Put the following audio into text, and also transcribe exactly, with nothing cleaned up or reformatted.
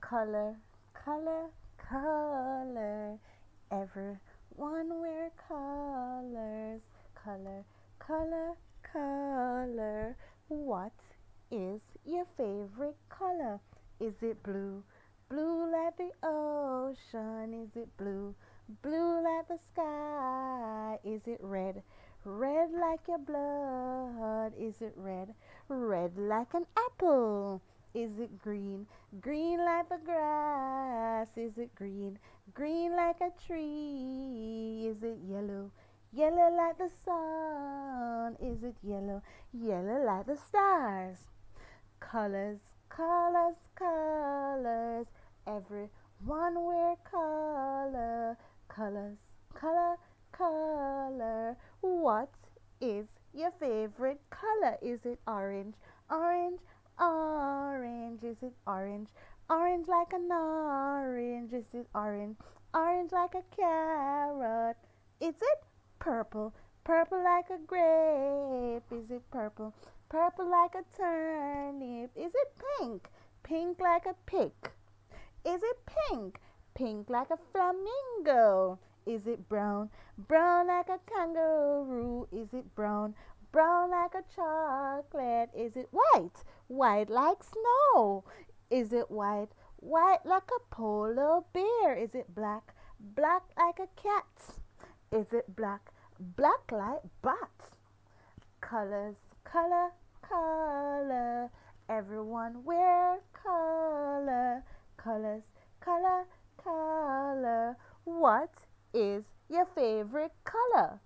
Color, color, color. Everyone wear colors. Color, color, color. What is your favorite color? Is it blue? Blue like the ocean. Is it blue? Blue like the sky. Is it red? Red like your blood. Is it red? Red like an apple. Is it green? Green like the grass. Is it green? Green like a tree. Is it yellow? Yellow like the sun. Is it yellow? Yellow like the stars. Colors, colors, colors. Everyone wear color. Colors, color, color. What is your favorite color? Is it orange? Orange, orange. Is it orange? Orange like an orange. Is it orange? Orange like a carrot. Is it purple? Purple like a grape. Is it purple? Purple like a turnip. Is it pink? Pink like a pig. Is it pink? Pink like a flamingo. Is it brown? Brown like a kangaroo. Is it brown? Brown like a chocolate. Is it white? White like snow. Is it white? White like a polar bear. Is it black? Black like a cat. Is it black? Black like bat. Colors, color, color. Everyone wear color. Colors, color, color. What is your favorite color?